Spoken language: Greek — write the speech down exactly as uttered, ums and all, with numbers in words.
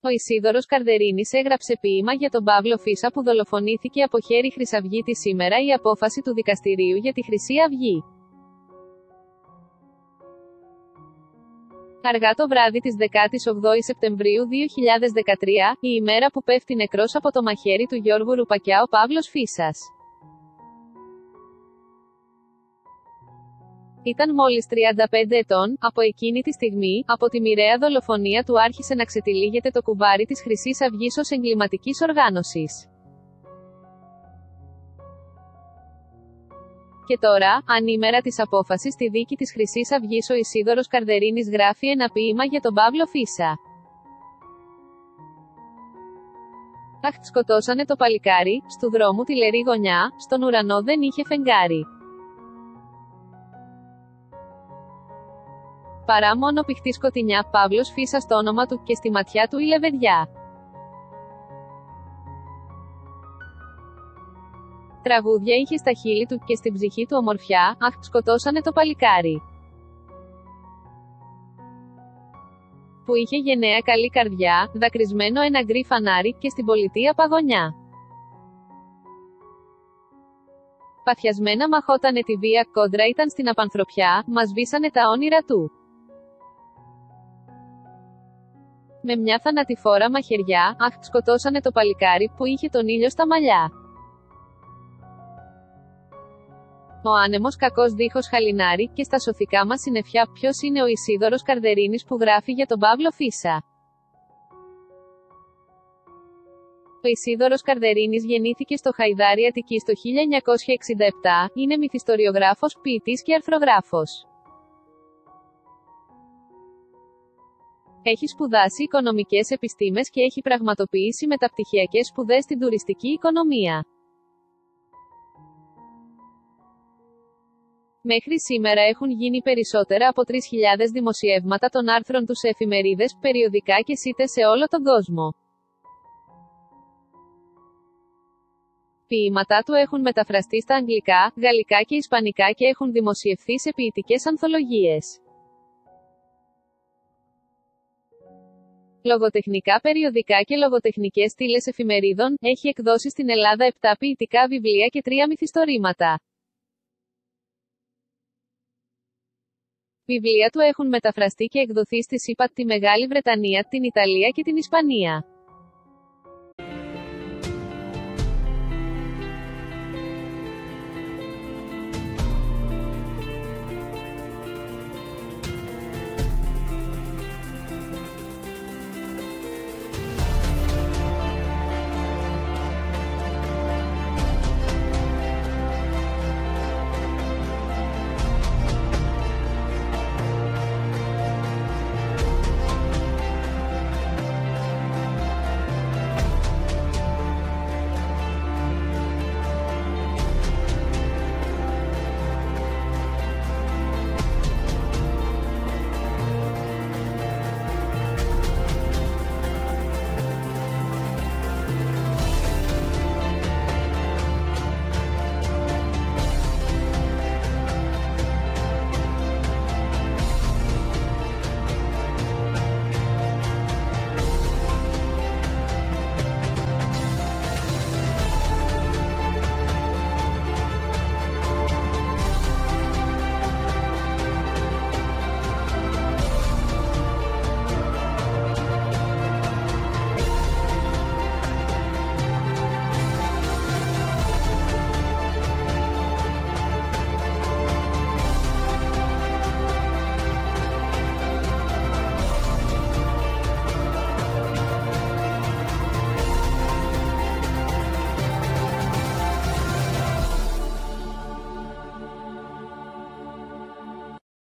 Ο Ισίδωρος Καρδερίνης έγραψε ποίημα για τον Παύλο Φίσα που δολοφονήθηκε από χέρι Χρυσαυγίτη σήμερα η απόφαση του δικαστηρίου για τη Χρυσή Αυγή. Αργά το βράδυ της δεκάτης όγδοης Σεπτεμβρίου δύο χιλιάδες δεκατρία, η ημέρα που πέφτει νεκρός από το μαχαίρι του Γιώργου Ρουπακιά ο Παύλος Φίσας. Ήταν μόλις τριάντα πέντε ετών, από εκείνη τη στιγμή, από τη μοιραία δολοφονία του άρχισε να ξετυλίγεται το κουβάρι της Χρυσής Αυγής ως εγκληματικής οργάνωσης. Και τώρα, ανήμερα της απόφασης στη δίκη της Χρυσής Αυγής, ο Ισίδωρος Καρδερίνης γράφει ένα ποίημα για τον Παύλο Φίσα. Αχ, σκοτώσανε το παλικάρι, στου δρόμου τη λερή γωνιά, στον ουρανό δεν είχε φεγγάρι. Παρά μόνο πηχτή σκοτεινιά, Παύλος Φίσας το όνομα του, και στη ματιά του η λεβεδιά. Τραγούδια είχε στα χείλη του, και στην ψυχή του ομορφιά, αχ, σκοτώσανε το παλικάρι. Που είχε γενναία καλή καρδιά, δακρυσμένο ένα γκρι φανάρι, και στην πολιτεία παγωνιά. Παθιασμένα μαχότανε τη βία, κόντρα ήταν στην απανθρωπιά, μας σβήσανε τα όνειρα του. Με μια θανατηφόρα μαχαιριά, αχ, σκοτώσανε το παλικάρι, που είχε τον ήλιο στα μαλλιά. Ο άνεμος κακός δίχως χαλινάρι, και στα σωθικά μας συννεφιά, ποιος είναι ο Ισίδωρος Καρδερίνης που γράφει για τον Παύλο Φίσα. Ο Ισίδωρος Καρδερίνης γεννήθηκε στο Χαϊδάρι Αττικής το χίλια εννιακόσια εξήντα επτά, είναι μυθιστοριογράφος, ποιητής και αρθρογράφος. Έχει σπουδάσει οικονομικές επιστήμες και έχει πραγματοποιήσει μεταπτυχιακές σπουδές στην τουριστική οικονομία. Μέχρι σήμερα έχουν γίνει περισσότερα από τρεις χιλιάδες δημοσιεύματα των άρθρων του σε εφημερίδες, περιοδικά και σίτες σε όλο τον κόσμο. Ποίηματά του έχουν μεταφραστεί στα αγγλικά, γαλλικά και ισπανικά και έχουν δημοσιευθεί σε ποιητικές ανθολογίες. Λογοτεχνικά περιοδικά και λογοτεχνικές στήλες εφημερίδων, έχει εκδώσει στην Ελλάδα επτά ποιητικά βιβλία και τρία μυθιστορήματα. Βιβλία του έχουν μεταφραστεί και εκδοθεί στη ΣΥΠΑ, τη Μεγάλη Βρετανία, την Ιταλία και την Ισπανία.